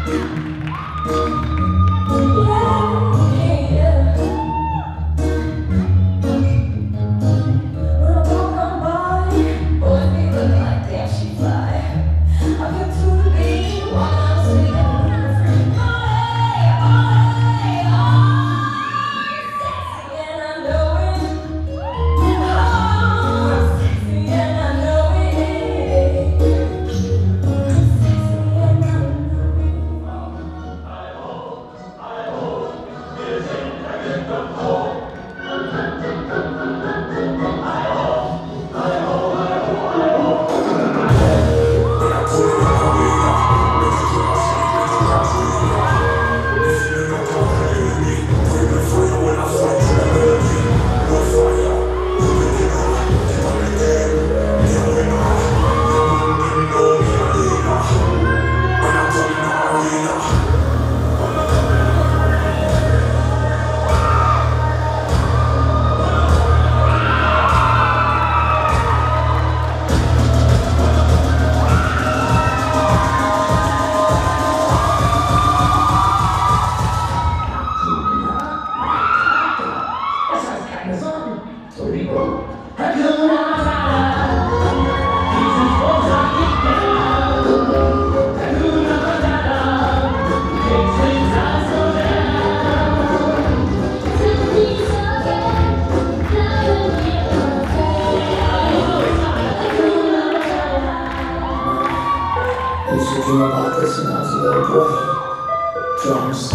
Used to dream about this when I was a little boy. Drums.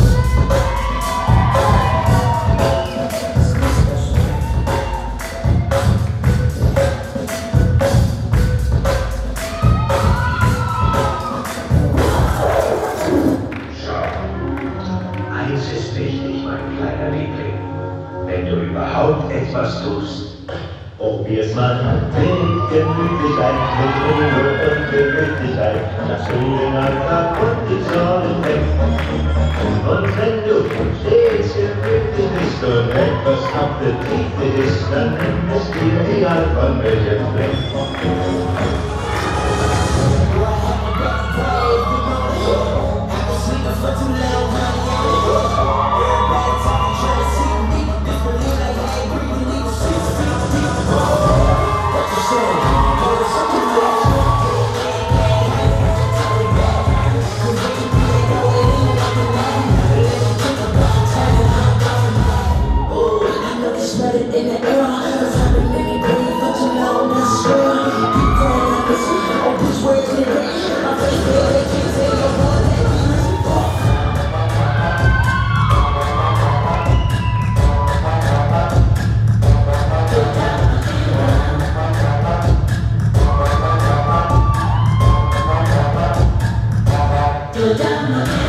Schau, eins ist wichtig, mein kleiner Liebling. Wenn du überhaupt etwas tust, probier's mal an. Gemütlichkeit, mit Ruhe und Gemütlichkeit, lass du den Alltag und die Sorgen weg. Und wenn du stets gemütlich bist und etwas Appetit isst, dann nimm es dir egal von welchem Fleck. Down